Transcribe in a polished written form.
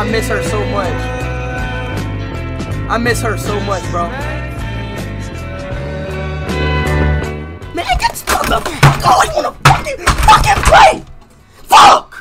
I miss her so much. I miss her so much, bro. Man, get the fuck up! I wanna fucking play! Fuck!